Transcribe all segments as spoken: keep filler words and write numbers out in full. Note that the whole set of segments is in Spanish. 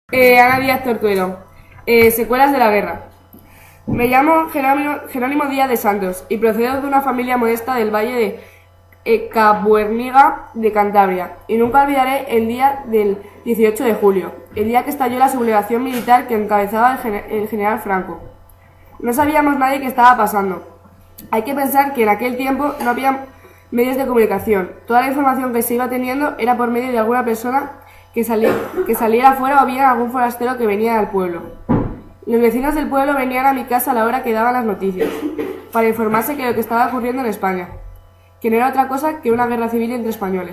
Eh, Ana Díaz Tortuero. Eh, secuelas de la guerra. Me llamo Jerónimo, Jerónimo Díaz de Santos y procedo de una familia modesta del valle de eh, Cabuerniga de Cantabria. Y nunca olvidaré el día del dieciocho de julio, el día que estalló la sublevación militar que encabezaba el, gen el general Franco. No sabíamos nadie qué estaba pasando. Hay que pensar que en aquel tiempo no había medios de comunicación. Toda la información que se iba teniendo era por medio de alguna persona que, sali que saliera afuera o bien algún forastero que venía al pueblo. Los vecinos del pueblo venían a mi casa a la hora que daban las noticias, para informarse de lo que estaba ocurriendo en España, que no era otra cosa que una guerra civil entre españoles.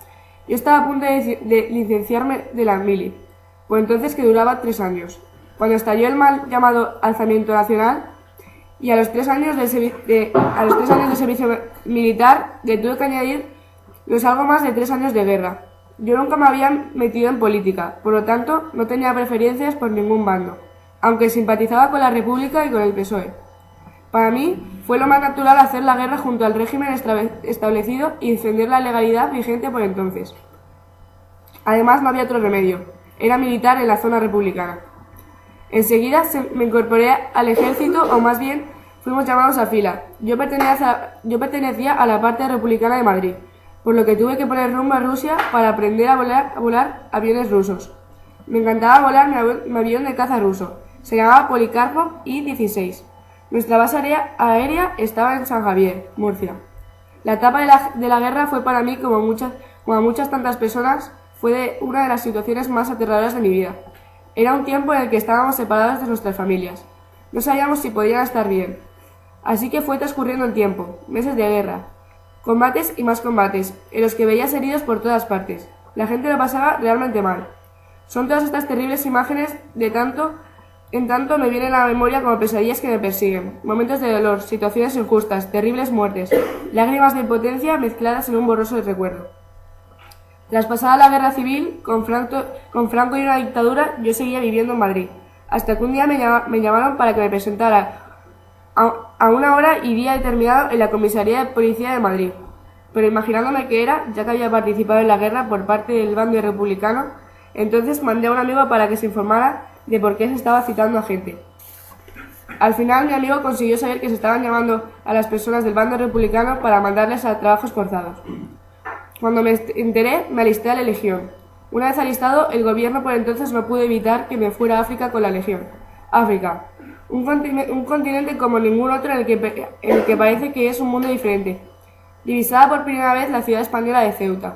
Yo estaba a punto de, de licenciarme de la mili, por entonces que duraba tres años, cuando estalló el mal llamado alzamiento nacional, y a los tres años de, de, a los tres años de servicio militar le tuve que añadir los algo más de tres años de guerra. Yo nunca me había metido en política, por lo tanto no tenía preferencias por ningún bando, aunque simpatizaba con la República y con el P S O E. Para mí fue lo más natural hacer la guerra junto al régimen establecido y defender la legalidad vigente por entonces. Además no había otro remedio, era militar en la zona republicana. Enseguida me incorporé al ejército, o más bien fuimos llamados a fila. Yo pertenecía, yo pertenecía a la parte republicana de Madrid, por lo que tuve que poner rumbo a Rusia para aprender a volar, a volar aviones rusos. Me encantaba volar mi, avi mi avión de caza ruso. Se llamaba Policarpo I dieciséis. Nuestra base aérea estaba en San Javier, Murcia. La etapa de la, de la guerra fue para mí, como muchas, como a muchas tantas personas, fue de una de las situaciones más aterradoras de mi vida. Era un tiempo en el que estábamos separados de nuestras familias. No sabíamos si podían estar bien. Así que fue transcurriendo el tiempo, meses de guerra, combates y más combates, en los que veías heridos por todas partes. La gente lo pasaba realmente mal. Son todas estas terribles imágenes de tanto en tanto me vienen a la memoria como pesadillas que me persiguen. Momentos de dolor, situaciones injustas, terribles muertes, lágrimas de impotencia mezcladas en un borroso recuerdo. Tras pasada la guerra civil, con Franco, con Franco y una dictadura, yo seguía viviendo en Madrid, hasta que un día me, llama, me llamaron para que me presentara a, a una hora y día determinado en la comisaría de policía de Madrid. Pero imaginándome que era, ya que había participado en la guerra por parte del bando republicano, entonces mandé a un amigo para que se informara de por qué se estaba citando a gente. Al final mi amigo consiguió saber que se estaban llamando a las personas del bando republicano para mandarles a trabajos forzados. Cuando me enteré, me alisté a la Legión. Una vez alistado, el gobierno por entonces no pudo evitar que me fuera a África con la Legión. África, un, continente, un continente como ningún otro en el, que, en el que parece que es un mundo diferente. Divisada por primera vez la ciudad española de Ceuta.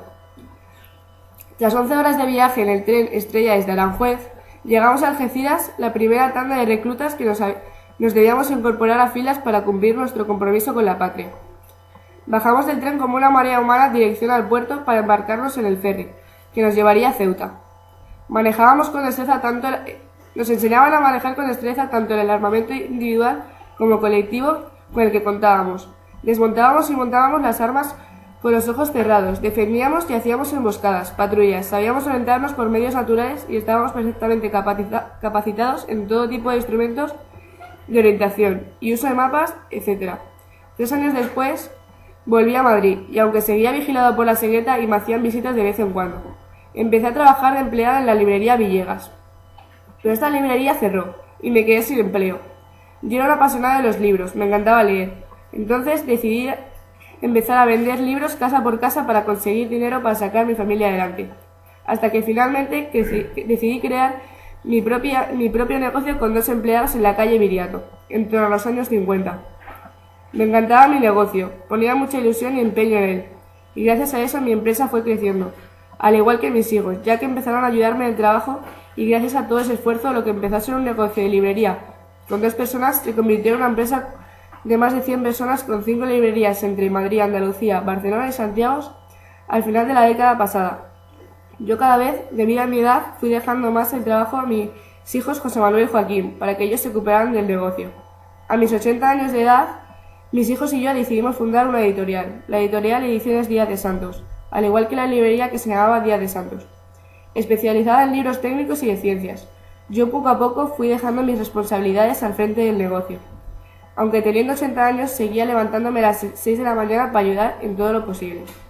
Tras once horas de viaje en el tren Estrella desde Aranjuez, llegamos a Algeciras, la primera tanda de reclutas que nos, nos debíamos incorporar a filas para cumplir nuestro compromiso con la patria. Bajamos del tren como una marea humana dirección al puerto para embarcarnos en el ferry, que nos llevaría a Ceuta. Manejábamos con destreza tanto, nos enseñaban a manejar con destreza tanto el armamento individual como colectivo con el que contábamos. Desmontábamos y montábamos las armas con los ojos cerrados, defendíamos y hacíamos emboscadas, patrullas, sabíamos orientarnos por medios naturales y estábamos perfectamente capacita capacitados en todo tipo de instrumentos de orientación y uso de mapas, etcétera. Tres años después volví a Madrid y aunque seguía vigilado por la secreta y me hacían visitas de vez en cuando, empecé a trabajar de empleada en la librería Villegas. Pero esta librería cerró y me quedé sin empleo. Yo era una apasionada de los libros, me encantaba leer. Entonces decidí empezar a vender libros casa por casa para conseguir dinero para sacar a mi familia adelante, hasta que finalmente decidí crear mi, propia, mi propio negocio con dos empleados en la calle Viriato, en torno a los años cincuenta. Me encantaba mi negocio, ponía mucha ilusión y empeño en él, y gracias a eso mi empresa fue creciendo, al igual que mis hijos, ya que empezaron a ayudarme en el trabajo y gracias a todo ese esfuerzo lo que empezó a ser un negocio de librería con dos personas se convirtió en una empresa de más de cien personas con cinco librerías entre Madrid, Andalucía, Barcelona y Santiago al final de la década pasada. Yo cada vez, debido a mi edad, fui dejando más el trabajo a mis hijos José Manuel y Joaquín, para que ellos se recuperaran del negocio. A mis ochenta años de edad, mis hijos y yo decidimos fundar una editorial, la editorial Ediciones Díaz de Santos, al igual que la librería que se llamaba Díaz de Santos, especializada en libros técnicos y de ciencias. Yo poco a poco fui dejando mis responsabilidades al frente del negocio. Aunque teniendo ochenta años, seguía levantándome a las seis de la mañana para ayudar en todo lo posible.